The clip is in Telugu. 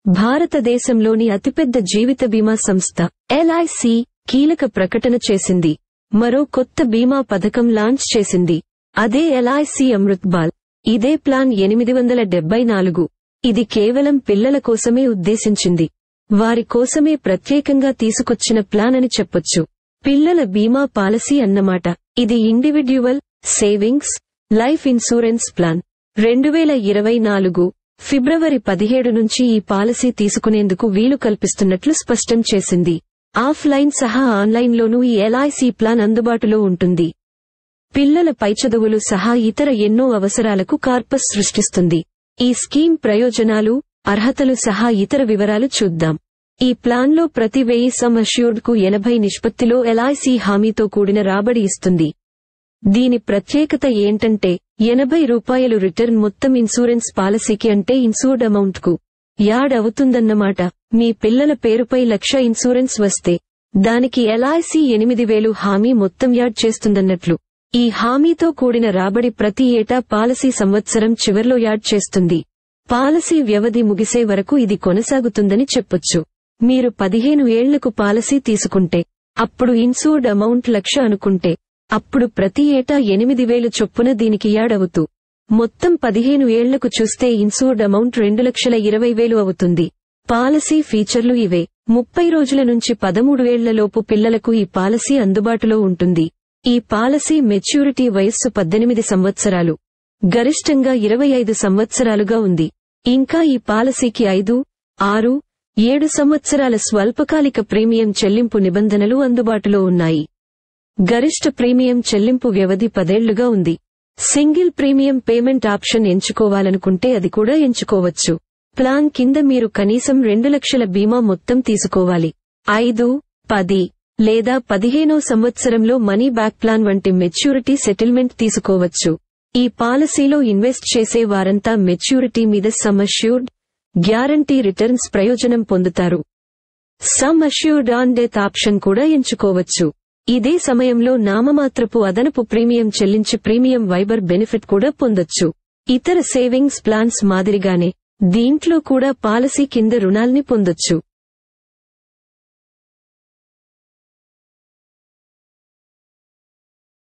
భారతదేశంలోని అతిపెద్ద జీవిత బీమా సంస్థ ఎల్ఐసి కీలక ప్రకటన చేసింది. మరో కొత్త బీమా పథకం లాంచ్ చేసింది. అదే ఎల్ఐసి అమృత్ బాల్. ఇదే ప్లాన్ 874. ఇది కేవలం పిల్లల కోసమే ఉద్దేశించింది. వారి కోసమే ప్రత్యేకంగా తీసుకొచ్చిన ప్లాన్ అని చెప్పొచ్చు. పిల్లల బీమా పాలసీ అన్నమాట. ఇది individual savings life insurance plan. 2024 ఫిబ్రవరి 17 నుంచి ఈ పాలసీ తీసుకునేందుకు వీలు కల్పిస్తున్నట్లు స్పష్టం చేసింది. ఆఫ్లైన్ సహా ఆన్లైన్లోనూ ఈ ఎల్ఐసి ప్లాన్ అందుబాటులో ఉంటుంది. పిల్లల పైచదువులు సహా ఇతర ఎన్నో అవసరాలకు కార్పస్ సృష్టిస్తుంది. ఈ స్కీమ్ ప్రయోజనాలు, అర్హతలు సహా ఇతర వివరాలు చూద్దాం. ఈ ప్లాన్లో ప్రతి 1000 సమ్ అష్యూర్డ్ కు 80 నిష్పత్తిలో ఎల్ఐసి హామీతో కూడిన రాబడి ఇస్తుంది. దీని ప్రత్యేకత ఏంటంటే ₹80 రిటర్న్ మొత్తం ఇన్సూరెన్స్ పాలసీకి అంటే ఇన్సూర్డ్ అమౌంట్ కు యాడ్ అవుతుందన్నమాట. మీ పిల్లల పేరుపై 1,00,000 ఇన్సూరెన్స్ వస్తే దానికి ఎల్ఐసి 8,000 హామీ మొత్తం యాడ్ చేస్తుందన్నట్లు. ఈ హామీతో కూడిన రాబడి ప్రతి ఏటా పాలసీ సంవత్సరం చివర్లో యాడ్ చేస్తుంది. పాలసీ వ్యవధి ముగిసే వరకు ఇది కొనసాగుతుందని చెప్పొచ్చు. మీరు 15 ఏళ్లకు పాలసీ తీసుకుంటే అప్పుడు ఇన్సూర్డ్ అమౌంట్ 1,00,000 అనుకుంటే అప్పుడు ప్రతి ఏటా 8,000 చొప్పున దీనికి యాడ్ అవుతూ మొత్తం 15 ఏళ్లకు చూస్తే ఇన్సూర్డ్ అమౌంట్ 2,20,000 అవుతుంది. పాలసీ ఫీచర్లు ఇవే. 30 రోజుల నుంచి 13 ఏళ్లలోపు పిల్లలకు ఈ పాలసీ అందుబాటులో ఉంటుంది. ఈ పాలసీ మెచ్యూరిటీ వయస్సు 18 సంవత్సరాలు. గరిష్టంగా 25 సంవత్సరాలుగా ఉంది. ఇంకా ఈ పాలసీకి 5, 6, 7 సంవత్సరాల స్వల్పకాలిక ప్రీమియం చెల్లింపు నిబంధనలు అందుబాటులో ఉన్నాయి. గరిష్ట ప్రీమియం చెల్లింపు వ్యవధి 10 ఏళ్లుగా ఉంది. సింగిల్ ప్రీమియం పేమెంట్ ఆప్షన్ ఎంచుకోవాలనుకుంటే అది కూడా ఎంచుకోవచ్చు. ప్లాన్ కింద మీరు కనీసం 2,00,000 బీమా మొత్తం తీసుకోవాలి. 5, 10 లేదా 15వ సంవత్సరంలో మనీ బ్యాక్ ప్లాన్ వంటి మెచ్యూరిటీ సెటిల్మెంట్ తీసుకోవచ్చు. ఈ పాలసీలో ఇన్వెస్ట్ చేసే వారంతా మెచ్యూరిటీ మీద సమ్ అష్యూర్డ్, గ్యారంటీ రిటర్న్స్ ప్రయోజనం పొందుతారు. Sum assured on death option కూడా ఎంచుకోవచ్చు. ఇదే సమయంలో నామమాత్రపు అదనపు ప్రీమియం చెల్లించి ప్రీమియం వైబర్ బెనిఫిట్ కూడా పొందొచ్చు. ఇతర సేవింగ్స్ ప్లాన్స్ మాదిరిగానే దీంట్లో కూడా పాలసీ కింద రుణాల్ని పొందొచ్చు.